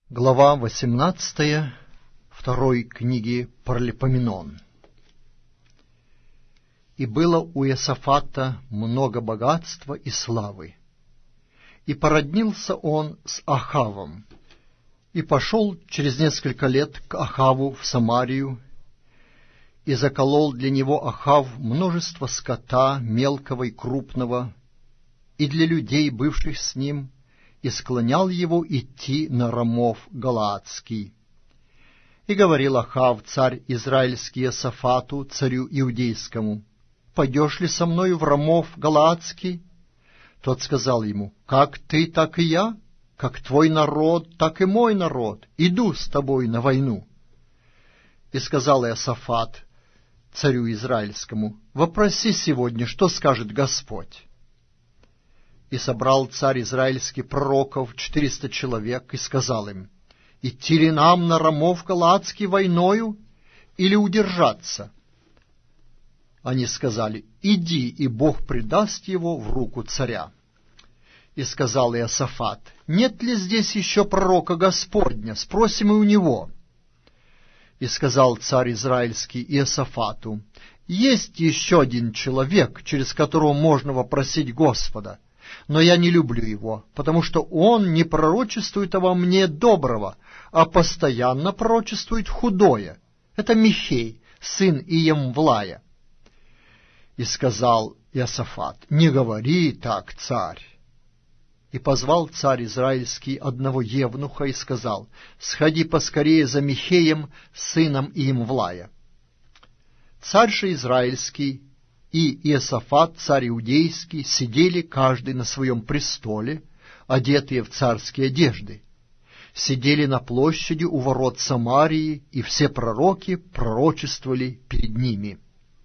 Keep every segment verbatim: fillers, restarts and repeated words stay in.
Глава восемнадцатая второй книги Паралипоменон. И было у Иосафата много богатства и славы, и породнился он с Ахавом, и пошел через несколько лет к Ахаву в Самарию, и заколол для него Ахав множество скота, мелкого и крупного, и для людей, бывших с ним, и склонял его идти на Рамов Галаадский. И говорил Ахав, царь израильский, Иосафату, царю иудейскому: «Пойдешь ли со мною в Рамов Галаадский?» Тот сказал ему: «Как ты, так и я, как твой народ, так и мой народ, иду с тобой на войну». И сказал Иосафат царю израильскому: «Вопроси сегодня, что скажет Господь». И собрал царь израильский пророков четыреста человек, и сказал им: «Идти ли нам на Рамов Галаадский войною, или удержаться?» Они сказали: «Иди, и Бог предаст его в руку царя». И сказал Иосафат: «Нет ли здесь еще пророка Господня? Спросим и у него». И сказал царь израильский Иосафату: «Есть еще один человек, через которого можно вопросить Господа, но я не люблю его, потому что он не пророчествует обо мне доброго, а постоянно пророчествует худое. Это Михей, сын Иемвлая». И сказал Иосафат: «Не говори так, царь». И позвал царь израильский одного евнуха и сказал: «Сходи поскорее за Михеем, сыном Иемвлая». Царь же израильский и Иосафат, царь иудейский, сидели каждый на своем престоле, одетые в царские одежды. Сидели на площади у ворот Самарии, и все пророки пророчествовали перед ними.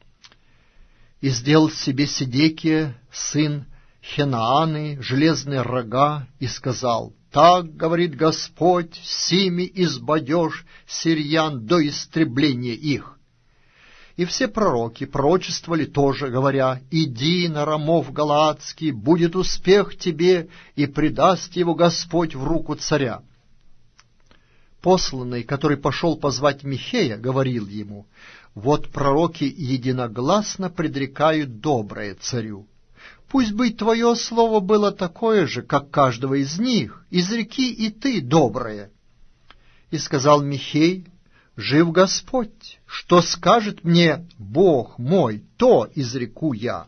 И сделал себе Седекия, сын Хенааны, железные рога, и сказал: «Так говорит Господь, сими избадешь сириян до истребления их». И все пророки пророчествовали тоже, говоря: «Иди на Рамов Галаадский, будет успех тебе, и предаст его Господь в руку царя». Посланный, который пошел позвать Михея, говорил ему: «Вот пророки единогласно предрекают доброе царю. Пусть бы твое слово было такое же, как каждого из них, изреки и ты доброе». И сказал Михей: «Жив Господь, что скажет мне Бог мой, то изреку я».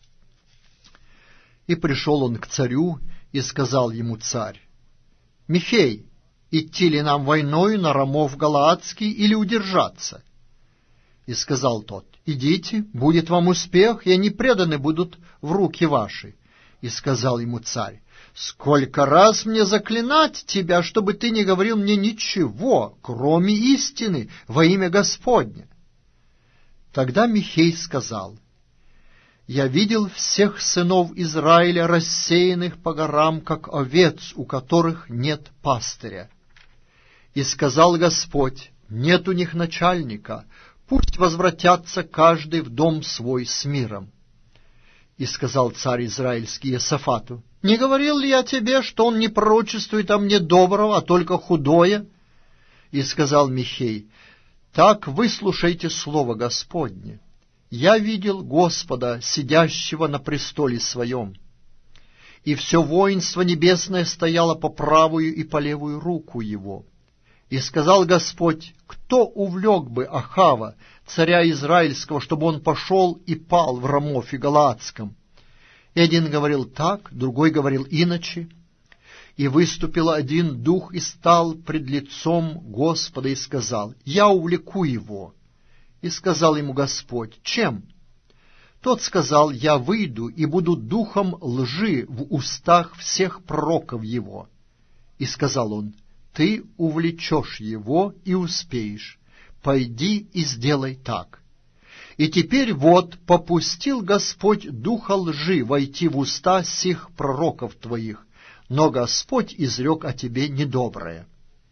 И пришел он к царю, и сказал ему царь: «Михей, идти ли нам войною на Рамов Галаадский или удержаться?» И сказал тот: «Идите, будет вам успех, и они преданы будут в руки ваши». И сказал ему царь: «Сколько раз мне заклинать тебя, чтобы ты не говорил мне ничего, кроме истины, во имя Господне?» Тогда Михей сказал: «Я видел всех сынов Израиля, рассеянных по горам, как овец, у которых нет пастыря. И сказал Господь: нет у них начальника, пусть возвратятся каждый в дом свой с миром». И сказал царь израильский Иосафату: «Не говорил ли я тебе, что он не пророчествует о мне доброго, а только худое?» И сказал Михей: «Так выслушайте слово Господне. Я видел Господа, сидящего на престоле своем, и все воинство небесное стояло по правую и по левую руку его. И сказал Господь: кто увлек бы Ахава, царя израильского, чтобы он пошел и пал в Рамофе Галаадском?» И один говорил так, другой говорил иначе. И выступил один дух и стал пред лицом Господа и сказал: «Я увлеку его». И сказал ему Господь: «Чем?» Тот сказал: «Я выйду и буду духом лжи в устах всех пророков его». И сказал он: «Ты увлечешь его и успеешь. Пойди и сделай так». И теперь вот попустил Господь духа лжи войти в уста сих пророков твоих, но Господь изрек о тебе недоброе».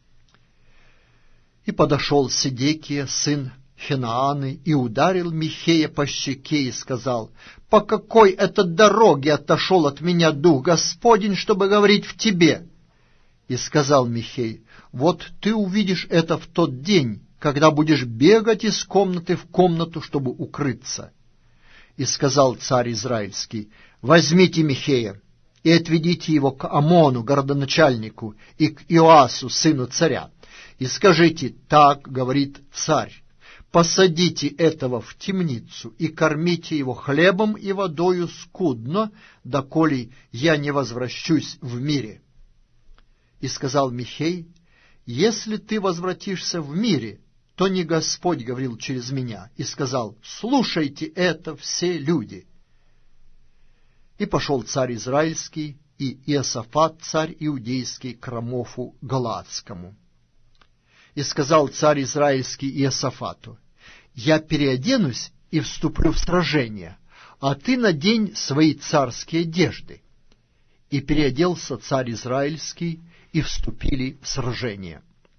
И подошел Седекия, сын Хенааны, и ударил Михея по щеке и сказал: «По какой это дороге отошел от меня дух Господень, чтобы говорить в тебе?» И сказал Михей: «Вот ты увидишь это в тот день, когда будешь бегать из комнаты в комнату, чтобы укрыться». И сказал царь Израильский: «Возьмите Михея и отведите его к Амону, городоначальнику, и к Иоасу, сыну царя, и скажите: так говорит царь, посадите этого в темницу и кормите его хлебом и водою скудно, доколе я не возвращусь в мире». И сказал Михей: «Если ты возвратишься в мире, то не Господь говорил через меня». И сказал: «Слушайте это, все люди». И пошел царь Израильский и Иосафат, царь Иудейский, к Рамофу Галаадскому. И сказал царь Израильский Иосафату: «Я переоденусь и вступлю в сражение, а ты надень свои царские одежды». И переоделся царь Израильский, и вступили в сражение.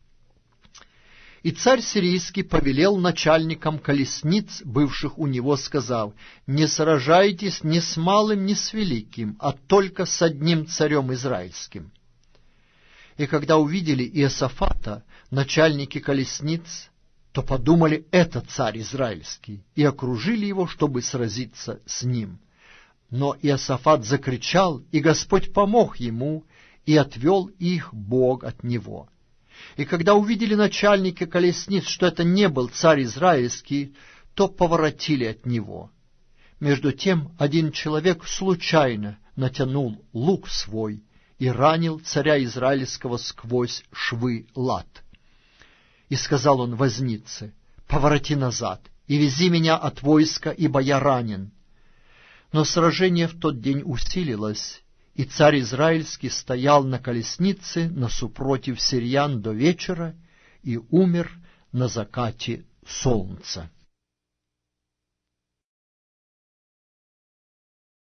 И царь сирийский повелел начальникам колесниц, бывших у него, сказав: «Не сражайтесь ни с малым, ни с великим, а только с одним царем израильским». И когда увидели Иосафата, начальники колесниц, то подумали: это царь израильский, и окружили его, чтобы сразиться с ним. Но Иосафат закричал, и Господь помог ему, и отвел их Бог от него. И когда увидели начальники колесниц, что это не был царь израильский, то поворотили от него. Между тем один человек случайно натянул лук свой и ранил царя израильского сквозь швы лат. И сказал он вознице: «Повороти назад и вези меня от войска, ибо я ранен». Но сражение в тот день усилилось, и царь израильский стоял на колеснице насупротив сириян до вечера и умер на закате солнца.